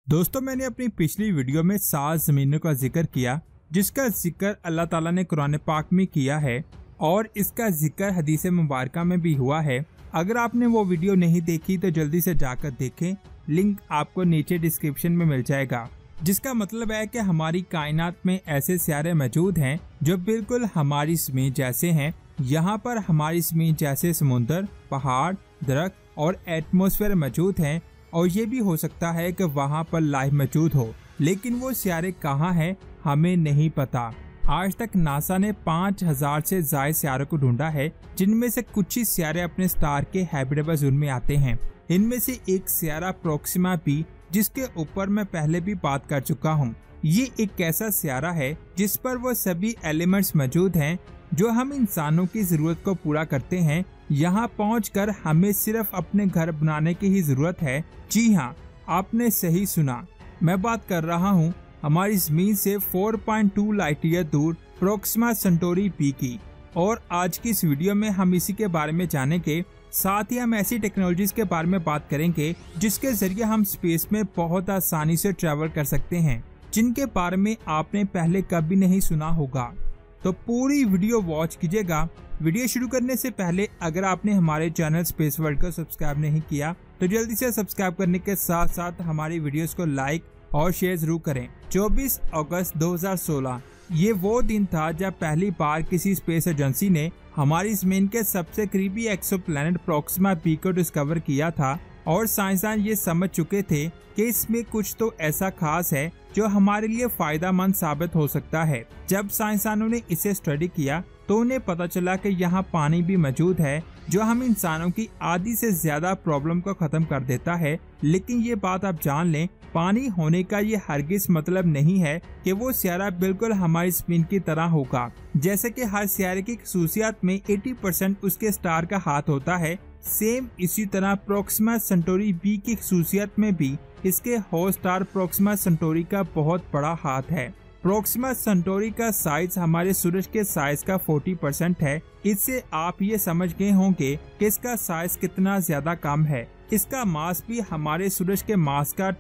दोस्तों, मैंने अपनी पिछली वीडियो में 7 ज़मीनों का जिक्र किया, जिसका जिक्र अल्लाह ताला ने कुरान पाक में किया है और इसका जिक्र हदीस मुबारका में भी हुआ है। अगर आपने वो वीडियो नहीं देखी तो जल्दी से जाकर देखें, लिंक आपको नीचे डिस्क्रिप्शन में मिल जाएगा। जिसका मतलब है कि हमारी कायनात में ऐसे सितारे मौजूद हैं जो बिल्कुल हमारी ज़मीन जैसे हैं। यहाँ पर हमारी ज़मीन जैसे समुंदर, पहाड़, दरख्त और एटमॉस्फेयर मौजूद हैं और ये भी हो सकता है कि वहाँ पर लाइफ मौजूद हो, लेकिन वो सितारे कहाँ हैं हमें नहीं पता। आज तक नासा ने 5000 से ज्यादा सितारों को ढूंढा है, जिनमें से कुछ ही सितारे अपने स्टार के हैबिटेबल जोन में आते हैं। इनमें से एक सितारा प्रोक्सिमा बी, जिसके ऊपर मैं पहले भी बात कर चुका हूँ। ये एक ऐसा सितारा है जिस पर वो सभी एलिमेंट्स मौजूद हैं जो हम इंसानों की जरूरत को पूरा करते हैं। यहाँ पहुंचकर हमें सिर्फ अपने घर बनाने की ही जरूरत है। जी हाँ, आपने सही सुना, मैं बात कर रहा हूँ हमारी जमीन से 4.2 लाइट ईयर दूर प्रोक्सिमा सेंटोरी बी की। और आज की इस वीडियो में हम इसी के बारे में जानेंगे। साथ ही हम ऐसी टेक्नोलॉजीज के बारे में बात करेंगे जिसके जरिए हम स्पेस में बहुत आसानी से ट्रैवल कर सकते हैं, जिनके बारे में आपने पहले कभी नहीं सुना होगा। तो पूरी वीडियो वॉच कीजिएगा। वीडियो शुरू करने से पहले अगर आपने हमारे चैनल स्पेस वर्ल्ड को सब्सक्राइब नहीं किया तो जल्दी से सब्सक्राइब करने के साथ साथ हमारी वीडियोस को लाइक और शेयर जरूर करें। 24 अगस्त 2016 ये वो दिन था जब पहली बार किसी स्पेस एजेंसी ने हमारी जमीन के सबसे करीबी एक्सोप्लैनेट प्रोक्सिमा बी को डिस्कवर किया था और साइंसदान ये समझ चुके थे कि इसमें कुछ तो ऐसा खास है जो हमारे लिए फायदा मंद साबित हो सकता है। जब साइंसदानों ने इसे स्टडी किया तो उन्हें पता चला कि यहाँ पानी भी मौजूद है जो हम इंसानों की आधी से ज्यादा प्रॉब्लम को खत्म कर देता है। लेकिन ये बात आप जान लें, पानी होने का ये हरगिज मतलब नहीं है कि वो सितारा बिल्कुल हमारी जमीन की तरह होगा। जैसे कि हर सितारे की खसूसियात में 80% उसके स्टार का हाथ होता है, सेम इसी तरह प्रोक्सिमा सेंटोरी बी की खसूसियत में भी इसके होस्ट स्टार प्रोक्सिमा सेंटोरी का बहुत बड़ा हाथ है। प्रोक्सिमा सेंटोरी का साइज हमारे सूरज के साइज का 40% है। इससे आप ये समझ गए होंगे कि इसका साइज कितना ज्यादा कम है। इसका मास भी हमारे सूरज के मास का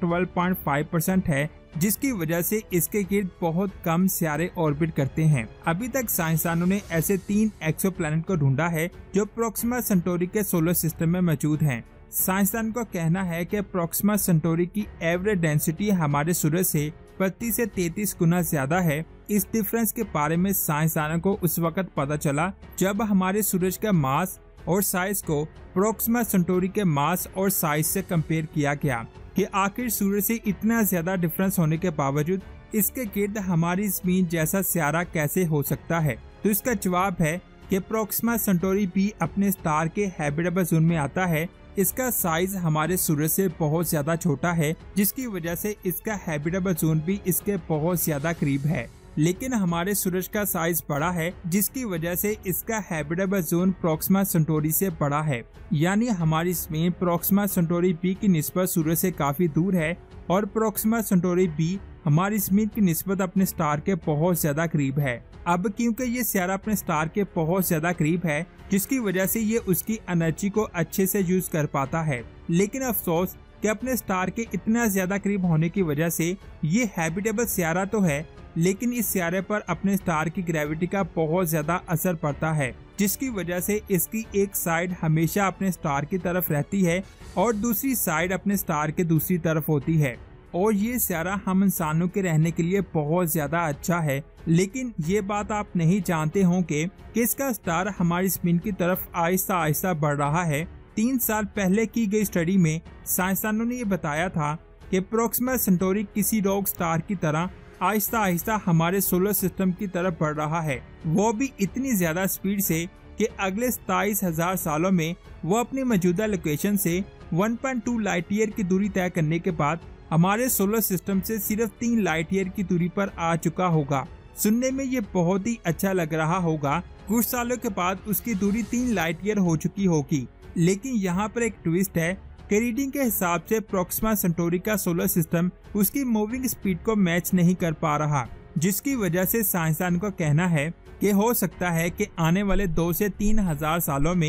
12.5% है, जिसकी वजह से इसके गिर्द बहुत कम सितारे ऑर्बिट करते हैं। अभी तक साइंसदानों ने ऐसे 3 एक्सोप्लैनेट को ढूंढा है जो प्रोक्सिमा सेंटोरी के सोलर सिस्टम में मौजूद हैं। साइंसदान को कहना है कि प्रोक्सिमा सेंटोरी की एवरेज डेंसिटी हमारे सूरज से 32 से 33 गुना ज्यादा है। इस डिफरेंस के बारे में साइंसदानों को उस वक्त पता चला जब हमारे सूरज का मास और साइज को प्रोक्सिमा सेंटोरी के मास और साइज से कंपेयर किया गया कि आखिर सूरज से इतना ज्यादा डिफरेंस होने के बावजूद इसके गिर्द हमारी जमीन जैसा सितारा कैसे हो सकता है। तो इसका जवाब है कि प्रोक्सिमा सेंटोरी बी अपने स्टार के हैबिटेबल जोन में आता है। इसका साइज हमारे सूरज से बहुत ज्यादा छोटा है, जिसकी वजह से इसका हैबिटेबल जोन भी इसके बहुत ज्यादा करीब है। लेकिन हमारे सूरज का साइज बड़ा है, जिसकी वजह से इसका हैबिटेबल जोन प्रोक्सिमा सेंटोरी से बड़ा है। यानी हमारी जमीन प्रोक्सिमा सेंटोरी बी की निस्बत सूरज से काफी दूर है और प्रोक्सिमा सेंटोरी बी हमारी जमीन की निस्बत अपने स्टार के बहुत ज्यादा करीब है। अब क्योंकि ये सितारा अपने स्टार के बहुत ज्यादा करीब है, जिसकी वजह से ये उसकी एनर्जी को अच्छे से यूज कर पाता है। लेकिन अफसोस कि अपने स्टार के इतना ज्यादा करीब होने की वजह से ये हैबिटेबल सितारा तो है, लेकिन इस सितारे पर अपने स्टार की ग्रेविटी का बहुत ज्यादा असर पड़ता है, जिसकी वजह से इसकी एक साइड हमेशा अपने स्टार की तरफ रहती है और दूसरी साइड अपने स्टार के दूसरी तरफ होती है। और ये सितारा हम इंसानों के रहने के लिए बहुत ज्यादा अच्छा है। लेकिन ये बात आप नहीं जानते होंगे कि इसका स्टार हमारी जमीन की तरफ आहिस्ता आहिस्ता बढ़ रहा है। 3 साल पहले की गई स्टडी में साइंसदानों ने ये बताया था कि प्रोक्सिमा सेंटोरी किसी रॉक स्टार की तरह आहिस्ता आहिस्ता हमारे सोलर सिस्टम की तरफ बढ़ रहा है, वो भी इतनी ज्यादा स्पीड से कि अगले 27,000 सालों में वो अपनी मौजूदा लोकेशन से 1.2 लाइट ईयर की दूरी तय करने के बाद हमारे सोलर सिस्टम से सिर्फ 3 लाइट ईयर की दूरी पर आ चुका होगा। सुनने में ये बहुत ही अच्छा लग रहा होगा। कुछ सालों के बाद उसकी दूरी 3 लाइट ईयर हो चुकी होगी। लेकिन यहाँ पर एक ट्विस्ट है कि रीडिंग के हिसाब से प्रोक्सिमा सेंटोरी का सोलर सिस्टम उसकी मूविंग स्पीड को मैच नहीं कर पा रहा, जिसकी वजह से साइंसदान का कहना है कि हो सकता है कि आने वाले 2 से 3 हजार सालों में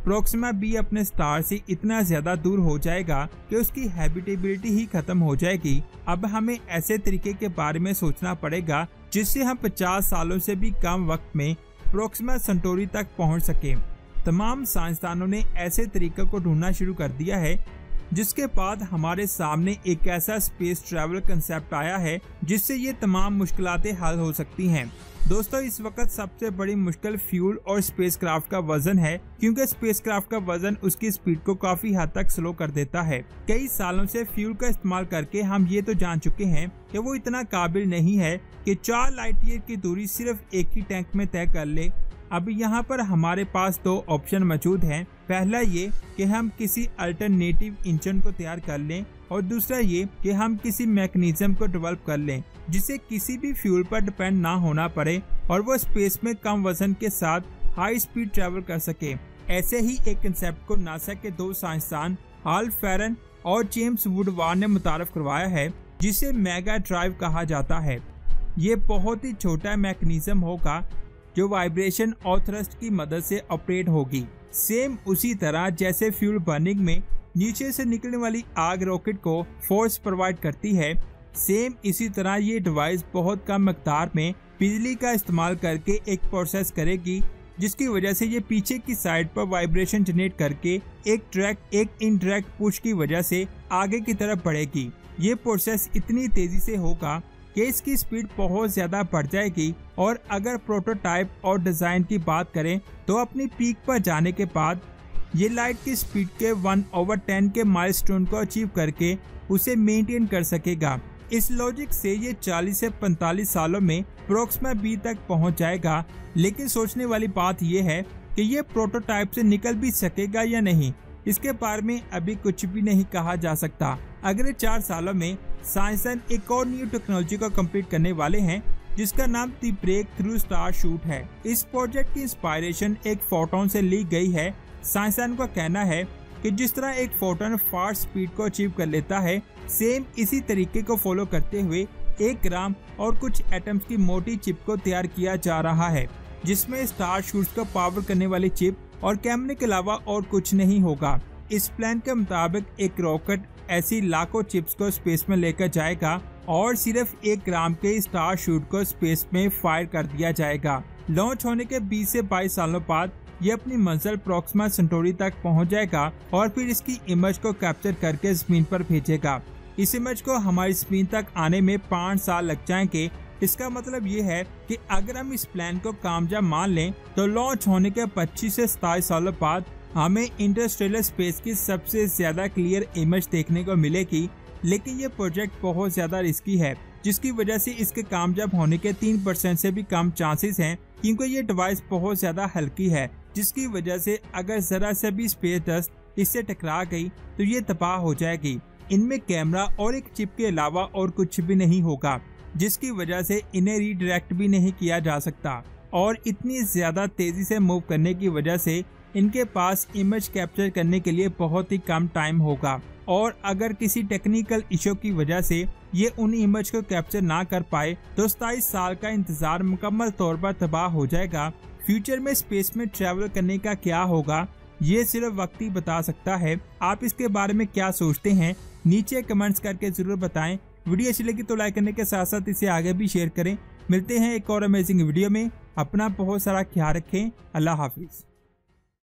प्रोक्सिमा बी अपने स्टार से इतना ज्यादा दूर हो जाएगा कि उसकी हैबिटेबिलिटी ही खत्म हो जाएगी। अब हमें ऐसे तरीके के बारे में सोचना पड़ेगा जिससे हम 50 सालों से भी कम वक्त में प्रोक्सिमा सेंटोरी तक पहुंच सके। तमाम साइंसदानों ने ऐसे तरीकों को ढूंढना शुरू कर दिया है, जिसके बाद हमारे सामने एक ऐसा स्पेस ट्रैवल कंसेप्ट आया है जिससे ये तमाम मुश्किलातें हल हो सकती हैं। दोस्तों, इस वक्त सबसे बड़ी मुश्किल फ्यूल और स्पेसक्राफ्ट का वजन है, क्योंकि स्पेसक्राफ्ट का वजन उसकी स्पीड को काफी हद तक स्लो कर देता है। कई सालों से फ्यूल का इस्तेमाल करके हम ये तो जान चुके हैं कि वो इतना काबिल नहीं है कि 4 लाइट ईयर की दूरी सिर्फ एक ही टैंक में तय कर ले। अब यहाँ पर हमारे पास 2 ऑप्शन मौजूद हैं। पहला ये कि हम किसी अल्टरनेटिव इंजन को तैयार कर लें और दूसरा ये कि हम किसी मैकेनिज्म को डेवलप कर लें जिसे किसी भी फ्यूल पर डिपेंड ना होना पड़े और वो स्पेस में कम वजन के साथ हाई स्पीड ट्रैवल कर सके। ऐसे ही एक कंसेप्ट को नासा के 2 साइंसदान हाल फेरन और जेम्स वुडवार ने मुतारफ करवाया है, जिसे मेगा ड्राइव कहा जाता है। ये बहुत ही छोटा मैकेनिज्म होगा जो वाइब्रेशन और थ्रस्ट की मदद से ऑपरेट होगी। सेम उसी तरह जैसे फ्यूल बर्निंग में नीचे से निकलने वाली आग रॉकेट को फोर्स प्रोवाइड करती है, सेम इसी तरह ये डिवाइस बहुत कम मकदार में बिजली का इस्तेमाल करके एक प्रोसेस करेगी, जिसकी वजह से ये पीछे की साइड पर वाइब्रेशन जनरेट करके एक इनडायरेक्ट पुश की वजह से आगे की तरफ बढ़ेगी। ये प्रोसेस इतनी तेजी से होगा कि इसकी स्पीड बहुत ज्यादा बढ़ जाएगी और अगर प्रोटोटाइप और डिजाइन की बात करें तो अपनी पीक पर जाने के बाद ये लाइट की स्पीड के 1/10 के माइलस्टोन को अचीव करके उसे मेंटेन कर सकेगा। इस लॉजिक से ये 40 से 45 सालों में प्रोक्सिमा बी तक पहुंच जाएगा। लेकिन सोचने वाली बात यह है कि ये प्रोटोटाइप से निकल भी सकेगा या नहीं, इसके बारे में अभी कुछ भी नहीं कहा जा सकता। अगले 4 सालों में साइंसदान एक और न्यू टेक्नोलॉजी को कंप्लीट करने वाले हैं, जिसका नाम the Breakthrough Starshot है। इस प्रोजेक्ट की इंस्पायरेशन एक फोटोन से ली गई है। साइंसदान का कहना है कि जिस तरह एक फोटोन फास्ट स्पीड को अचीव कर लेता है, सेम इसी तरीके को फॉलो करते हुए 1 ग्राम और कुछ एटम्स की मोटी चिप को तैयार किया जा रहा है, जिसमें स्टार शूट्स को पावर करने वाली चिप और कैमरे के अलावा और कुछ नहीं होगा। इस प्लान के मुताबिक एक रॉकेट ऐसी लाखों चिप्स को स्पेस में लेकर जाएगा और सिर्फ 1 ग्राम के स्टार शूट को स्पेस में फायर कर दिया जाएगा। लॉन्च होने के 20 से 22 सालों बाद ये अपनी मंजिल प्रोक्सिमा सेंटोरी तक पहुंच जाएगा और फिर इसकी इमेज को कैप्चर करके जमीन पर भेजेगा। इस इमेज को हमारी जमीन तक आने में 5 साल लग जाएंगे। इसका मतलब ये है कि अगर हम इस प्लान को कामयाब मान लें तो लॉन्च होने के 25 से 27 सालों बाद हमें इंटरस्टेलर स्पेस की सबसे ज्यादा क्लियर इमेज देखने को मिलेगी। लेकिन ये प्रोजेक्ट बहुत ज्यादा रिस्की है, जिसकी वजह से इसके कामयाब होने के 3% से भी कम चांसेस हैं, क्योंकि ये डिवाइस बहुत ज्यादा हल्की है, जिसकी वजह से अगर जरा से भी स्पेस डस्ट इससे टकरा गई तो ये तबाह हो जाएगी। इनमें कैमरा और एक चिप के अलावा और कुछ भी नहीं होगा, जिसकी वजह से इन्हें रीडायरेक्ट भी नहीं किया जा सकता और इतनी ज्यादा तेजी से मूव करने की वजह से इनके पास इमेज कैप्चर करने के लिए बहुत ही कम टाइम होगा और अगर किसी टेक्निकल इशू की वजह से ये उन इमेज को कैप्चर ना कर पाए तो 27 साल का इंतजार मुकम्मल तौर पर तबाह हो जाएगा। फ्यूचर में स्पेस में ट्रैवल करने का क्या होगा ये सिर्फ वक्त ही बता सकता है। आप इसके बारे में क्या सोचते हैं नीचे कमेंट्स करके जरूर बताएं। वीडियो अच्छी लगी तो लाइक करने के साथ साथ इसे आगे भी शेयर करें। मिलते हैं एक और अमेजिंग वीडियो में। अपना बहुत सारा ख्याल रखें। अल्लाह हाफिज।